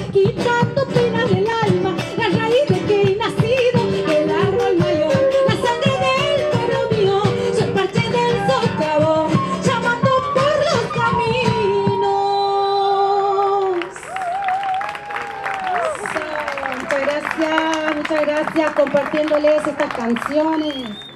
quitando penas del alma, la raíz de que he nacido, el árbol mayor, la sangre del pueblo mío, soy parte del socavón, llamando por los caminos. Muchas gracias compartiéndoles estas canciones.